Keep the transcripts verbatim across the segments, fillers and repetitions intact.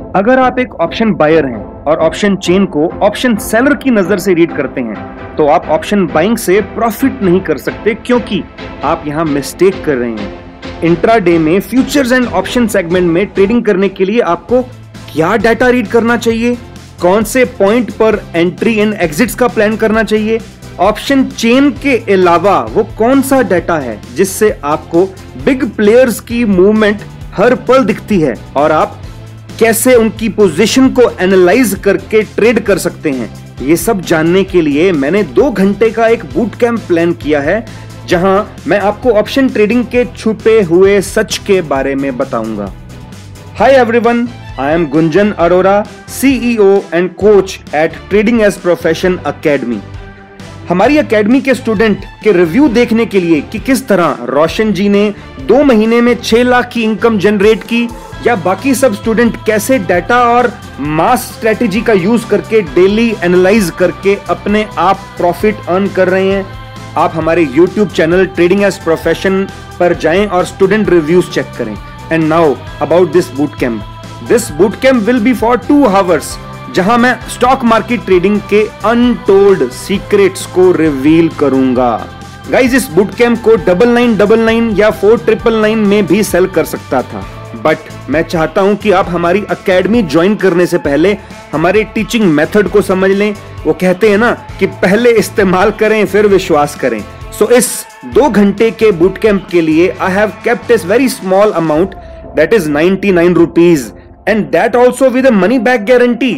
अगर आप एक ऑप्शन बायर हैं और ऑप्शन चेन को ऑप्शन सेलर की नजर से रीड करते हैं तो आप ऑप्शन बाइंग से प्रॉफिट नहीं कर सकते, क्योंकि आप यहां मिस्टेक कर रहे हैं। इंट्राडे में फ्यूचर्स एंड ऑप्शन सेगमेंट में ट्रेडिंग करने के लिए आपको क्या डाटा रीड करना चाहिए, कौन से पॉइंट पर एंट्री एंड एग्जिट्स का प्लान करना चाहिए, ऑप्शन चेन के अलावा वो कौन सा डाटा है जिससे आपको बिग प्लेयर्स की मूवमेंट हर पल दिखती है और आप कैसे उनकी पोजीशन को एनालाइज करके ट्रेड कर सकते हैं। ये सब जानने के लिए मैंने दो घंटे का एक बूट कैंप प्लान किया है, जहां मैं आपको ऑप्शन ट्रेडिंग के छुपे हुए सच के बारे में बताऊंगा। Hi everyone, I am Gunjan Arora, CEO and coach at trading as profession academy. हमारी एकेडमी के स्टूडेंट के रिव्यू देखने के लिए कि किस तरह रोशन जी ने दो महीने में छह लाख की इनकम जनरेट की, या बाकी सब स्टूडेंट कैसे डाटा और मास स्ट्रेटेजी का यूज करके डेली एनालाइज करके अपने आप प्रॉफिट अर्न कर रहे हैं, आप हमारे YouTube channel trading as profession पर जाएं और स्टूडेंट रिव्यूज चेक करें। And now about this boot camp. This boot camp will be for two hours, जहां मैं स्टॉक मार्केट ट्रेडिंग के अनटोल्ड सीक्रेट्स को रिवील करूंगा। गाइज, इस बूट कैंप को डबल नाइन डबल नाइन या फोर ट्रिपल नाइन में भी सेल कर सकता था, बट मैं चाहता हूं कि आप हमारी एकेडमी ज्वाइन करने से पहले हमारे टीचिंग मेथड को समझ लें। वो कहते हैं ना कि पहले इस्तेमाल करें फिर विश्वास करें। सो so, इस दो घंटे के बूट कैंप के लिए I have kept this very small amount, that is ninety nine rupees, and that also with a money back guarantee.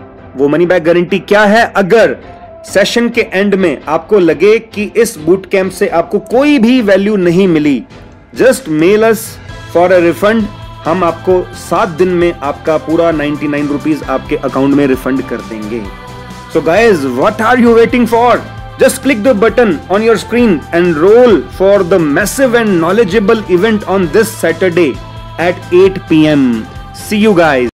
वो मनी बैक गारंटी क्या है? अगर सेशन के एंड में आपको लगे कि इस बूट कैंप से आपको कोई भी वैल्यू नहीं मिली, just mail us for a refund. हम आपको सात दिन में आपका पूरा नाइंटी नाइन रुपीज आपके अकाउंट में रिफंड कर देंगे। So guys, what are you waiting for? Just click the button on your screen and roll for the massive and knowledgeable event on this Saturday at eight p m See you guys.